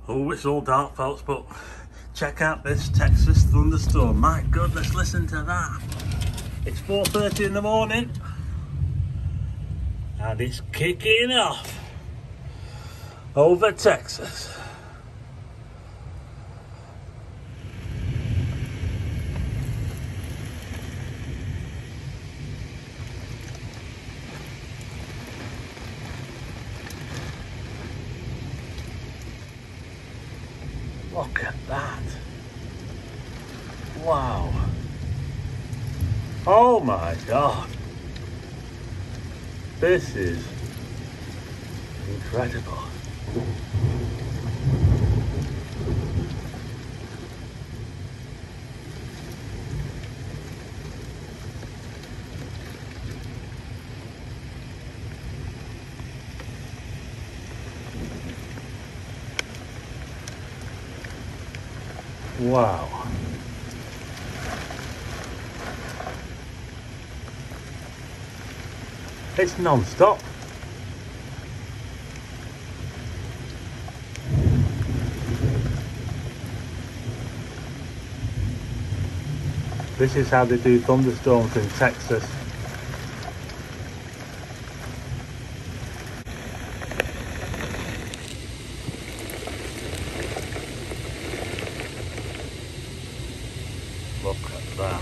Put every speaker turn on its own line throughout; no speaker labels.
Oh, it's all dark, folks, but check out this Texas thunderstorm. My goodness, listen to that. It's 4:30 in the morning and it's kicking off over Texas. Look at that. Wow. Oh my God. This is incredible. Wow. It's non-stop. This is how they do thunderstorms in Texas. Look at that.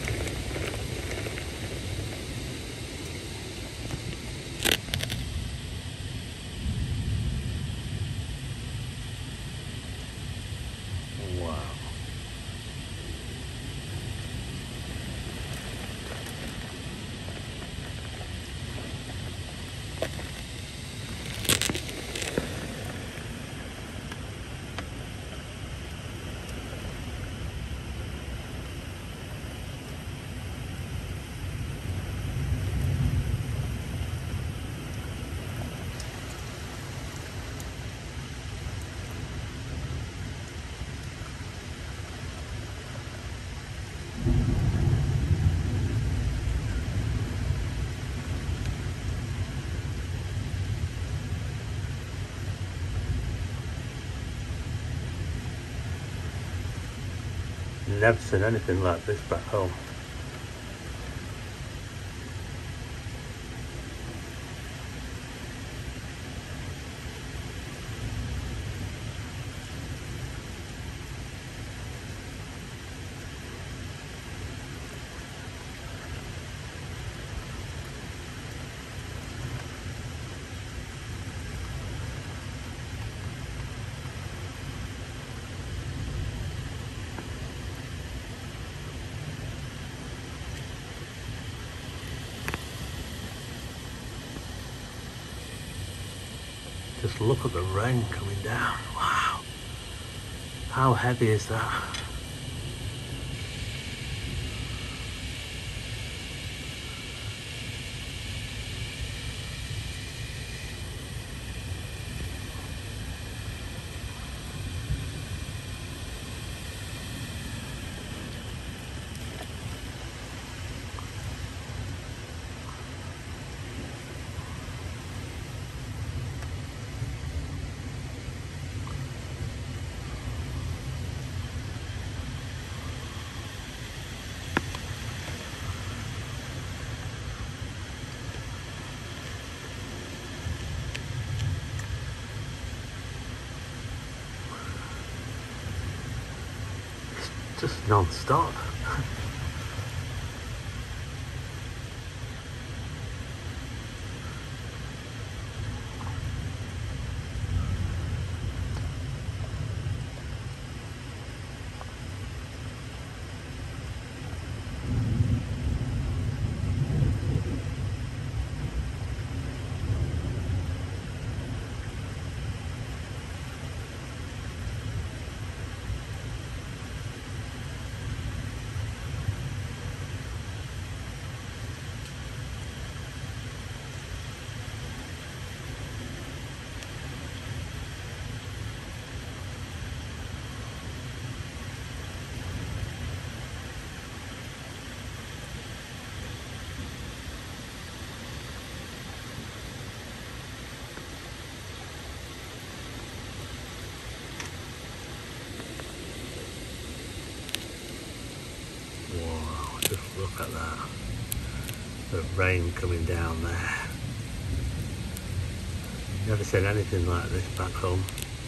Wow. Never seen anything like this back home. Just look at the rain coming down. Wow. How heavy is that? Just non-stop. Look at that. The rain coming down there. Never seen anything like this back home.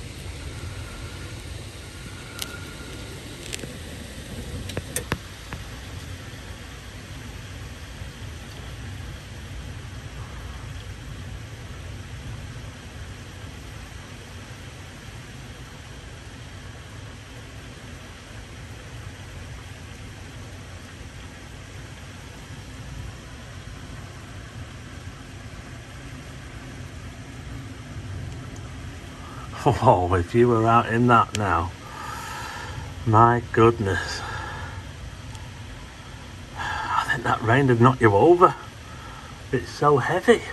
Oh, if you were out in that now, my goodness. I think that rain would knock you over. It's so heavy.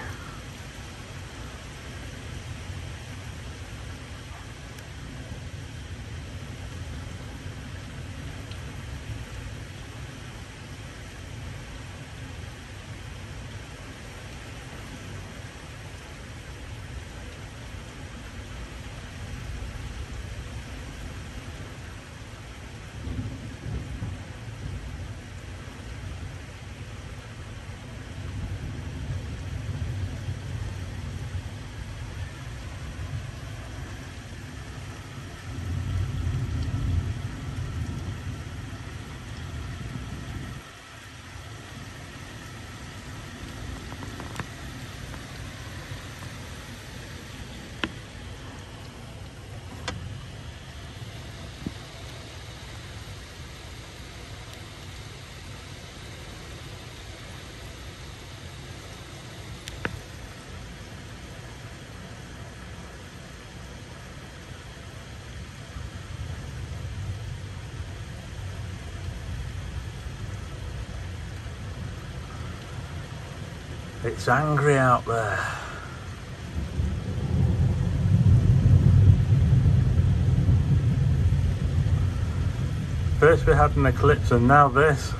It's angry out there. First we had an eclipse and now this.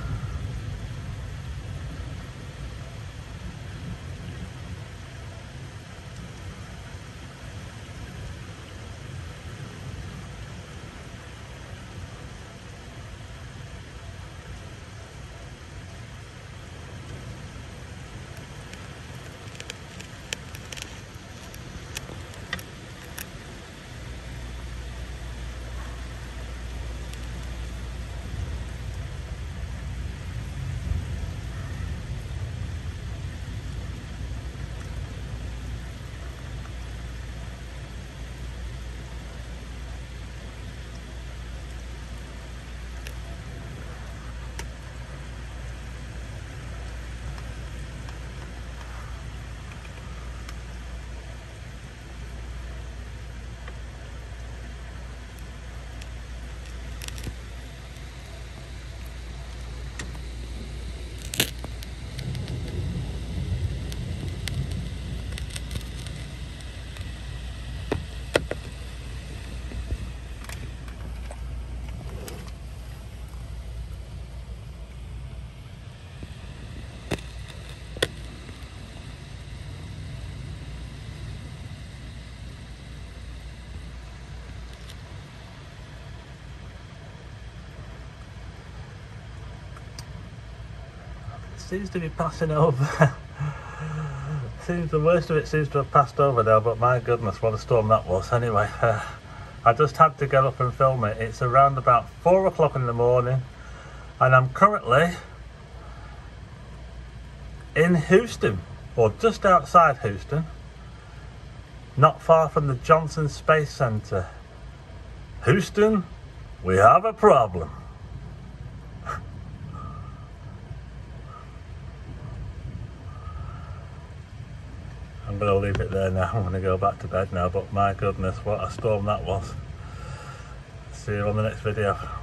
Seems to be passing over. Seems the worst of it seems to have passed over now, but my goodness, what a storm that was. Anyway, I just had to get up and film it. It's around about 4 o'clock in the morning and I'm currently in Houston, or just outside Houston, not far from the Johnson Space Center. Houston, we have a problem. I'm going to leave it there now. I'm going to go back to bed now, but my goodness, what a storm that was. See you on the next video.